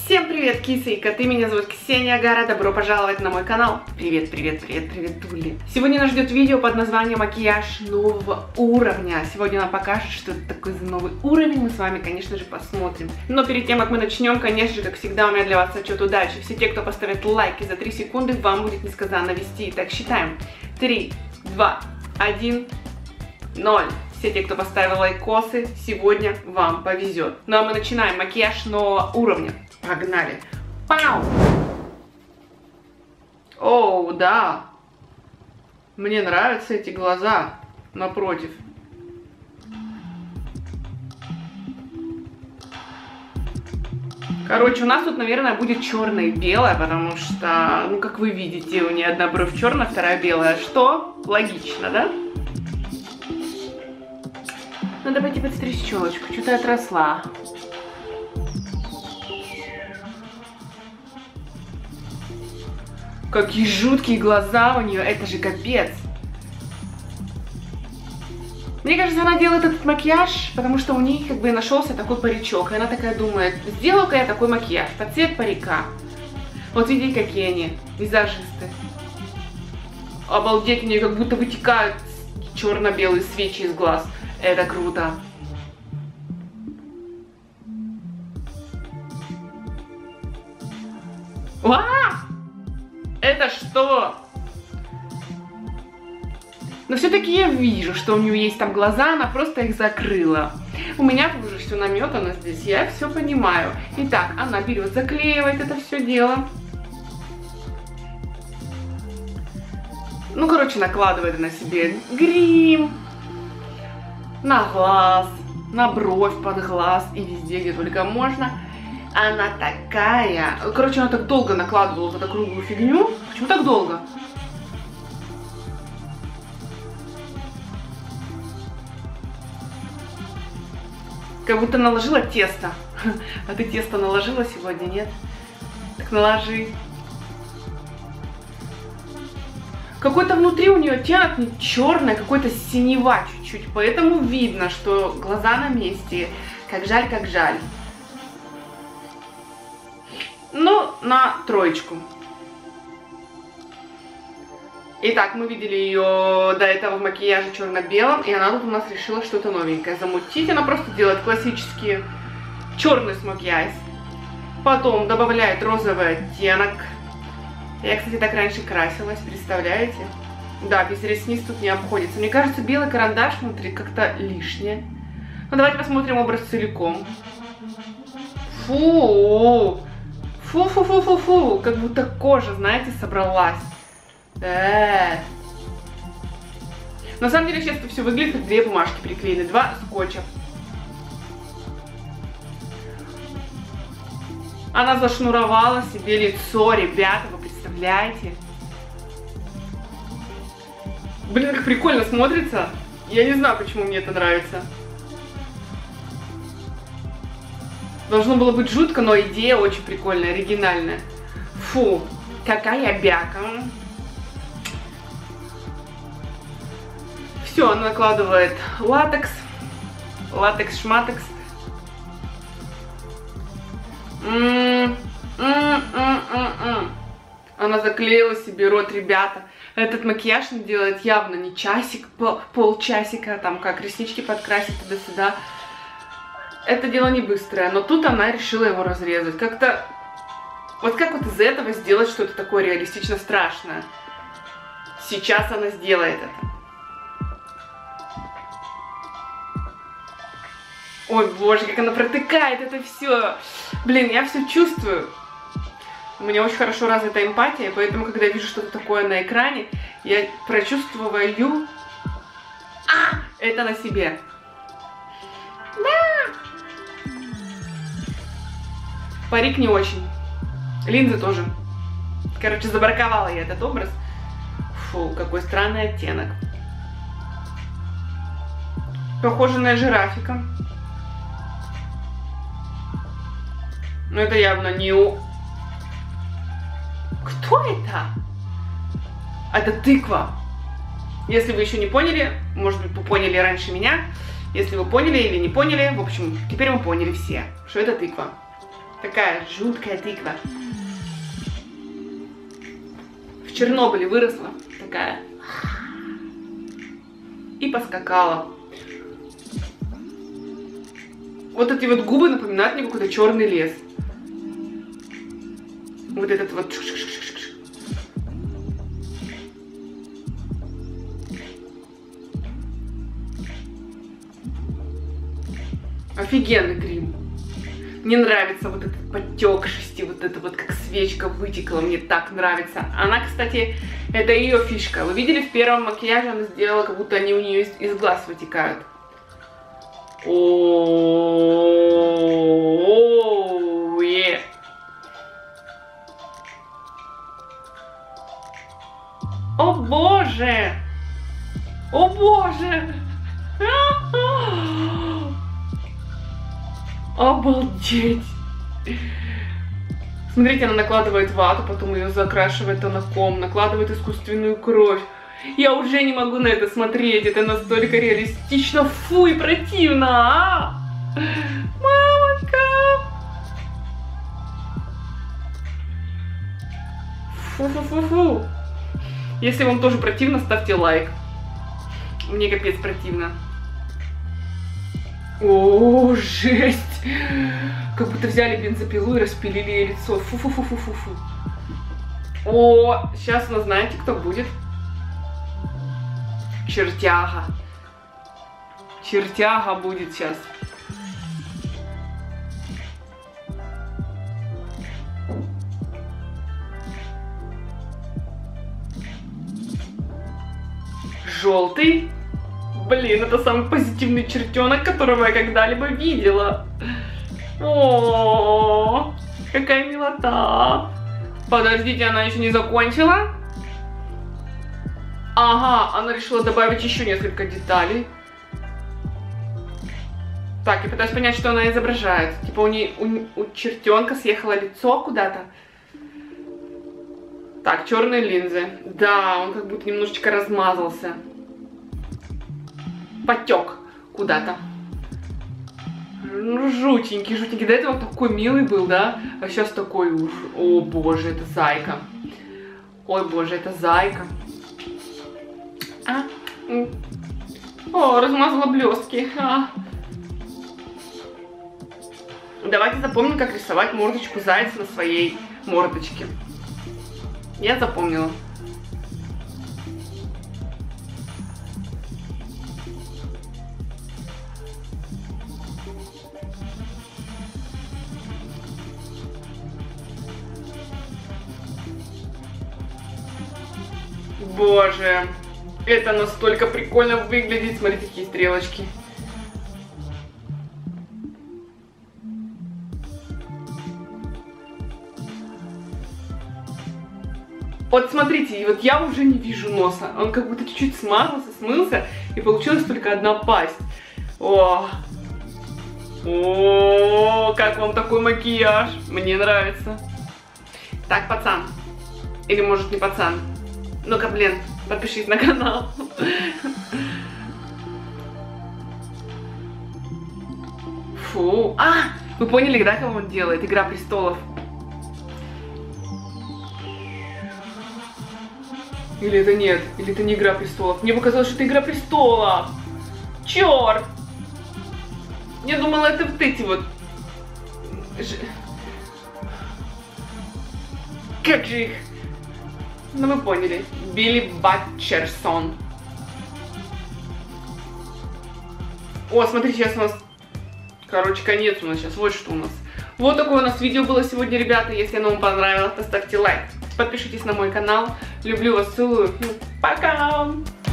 Всем привет, кисы и коты, меня зовут Ксения Агара, добро пожаловать на мой канал. Привет, Тули. Сегодня нас ждет видео под названием «Макияж нового уровня». Сегодня нам покажет, что это такой за новый уровень, мы с вами, конечно же, посмотрим. Но перед тем, как мы начнем, конечно же, как всегда, у меня для вас отчет удачи. Все те, кто поставит лайки за 3 секунды, вам будет несказанно вести. Так, считаем. 3, 2, 1, 0. Все те, кто поставил лайкосы, сегодня вам повезет. Ну а мы начинаем макияж нового уровня. Погнали! Пау! Оу, да! Мне нравятся эти глаза напротив. Короче, у нас тут, наверное, будет черное и белое, потому что, ну, как вы видите, у нее одна бровь черная, вторая белая. Что? Логично, да? Ну, давайте подстричь челочку, что-то отросла. Какие жуткие глаза у нее, это же капец. Мне кажется, она делает этот макияж, потому что у нее как бы нашелся такой паричок. И она такая думает, сделаю-ка я такой макияж под цвет парика. Вот видите, какие они, визажисты. Обалдеть, у нее как будто вытекают черно-белые свечи из глаз. Это круто. Вау! Это что? Но все-таки я вижу, что у нее есть там глаза, она просто их закрыла. У меня уже все наметано здесь, я все понимаю. Итак, она берет, заклеивает это все дело. Ну, короче, накладывает на себе грим. На глаз, на бровь, под глаз и везде, где только можно. Она такая... Короче, она так долго накладывала вот эту круглую фигню. Почему так долго? Как будто наложила тесто. А ты тесто наложила сегодня, нет? Так наложи. Какой-то внутри у нее оттенок не черный, а какой-то синева чуть-чуть. Поэтому видно, что глаза на месте. Как жаль, как жаль. Ну, на троечку. Итак, мы видели ее до этого в макияже черно-белом, и она тут у нас решила что-то новенькое замутить. Она просто делает классический черный смоки-айс. Потом добавляет розовый оттенок. Я, кстати, так раньше красилась, представляете? Да, без ресниц тут не обходится. Мне кажется, белый карандаш внутри как-то лишнее. Ну, давайте посмотрим образ целиком. Фу! Фу-фу-фу-фу-фу, как будто кожа, знаете, собралась. На самом деле сейчас это все выглядит как две бумажки приклеены, два скотча. Она зашнуровала себе лицо, ребята, вы представляете? Блин, как прикольно смотрится. Я не знаю, почему мне это нравится. Должно было быть жутко, но идея очень прикольная, оригинальная. Фу, какая бяка. Все, она накладывает латекс. Латекс-шматекс. Она заклеила себе рот, ребята. Этот макияж она делает явно не часик, полчасика, там как реснички подкрасить туда-сюда. Это дело не быстрое, но тут она решила его разрезать. Как-то... Вот как вот из этого сделать что-то такое реалистично страшное? Сейчас она сделает это. Ой, боже, как она протыкает это все. Блин, я все чувствую. У меня очень хорошо развита эмпатия, поэтому, когда я вижу что-то такое на экране, я прочувствую это на себе. Да! Парик не очень. Линзы тоже. Короче, забраковала я этот образ. Фу, какой странный оттенок. Похоже на жирафика. Но это явно не у... Кто это? Это тыква. Если вы еще не поняли, может быть, вы поняли раньше меня. Если вы поняли или не поняли, в общем, теперь мы поняли все, что это тыква. Такая жуткая тыква. В Чернобыле выросла такая. И поскакала. Вот эти вот губы напоминают мне какой-то черный лес. Вот этот вот. Офигенный грим. Мне нравится вот этот подтекшести, вот это вот как свечка вытекла, мне так нравится. Она, кстати, это ее фишка. Вы видели, в первом макияже она сделала, как будто они у нее из глаз вытекают. О, е. О боже! О боже! Обалдеть! Смотрите, она накладывает вату, потом ее закрашивает тонаком, накладывает искусственную кровь. Я уже не могу на это смотреть, это настолько реалистично. Фу, и противно, а! Мамочка! Фу-фу-фу-фу! Если вам тоже противно, ставьте лайк. Мне капец противно. О, жесть! Как будто взяли бензопилу и распилили ей лицо. Фу-фу-фу-фу-фу-фу. О, сейчас у нас знаете, кто будет? Чертяга. Чертяга будет сейчас. Желтый. Блин, это самый позитивный чертенок, которого я когда-либо видела. О, какая милота. Подождите, она еще не закончила? Ага, она решила добавить еще несколько деталей. Так, я пытаюсь понять, что она изображает. Типа у чертенка съехало лицо куда-то. Так, черные линзы. Да, он как будто немножечко размазался. Потек куда-то. Ну, жутенький, жутенький. До этого он такой милый был, да? А сейчас такой уж. О, боже, это зайка. Ой, боже, это зайка. О, размазала блестки. Давайте запомним, как рисовать мордочку зайца на своей мордочке. Я запомнила. Боже, это настолько прикольно выглядит. Смотрите, какие стрелочки. Вот смотрите, вот я уже не вижу носа. Он как будто чуть-чуть смазался, смылся, и получилась только одна пасть. О, как вам такой макияж? Мне нравится. Так, пацан. Или может не пацан. Ну-ка, блин, подпишись на канал. Фу. Вы поняли, да, кого он делает? Игра престолов. Или это нет? Или это не Игра престолов? Мне показалось, что это Игра престолов. Черт! Я думала, это вот эти вот. Как же их? Ну вы поняли. Билли Батчерсон. О, смотрите, сейчас у нас... Короче, конец у нас сейчас. Вот что у нас. Вот такое у нас видео было сегодня, ребята. Если оно вам понравилось, то ставьте лайк. Подпишитесь на мой канал. Люблю вас, целую. Пока!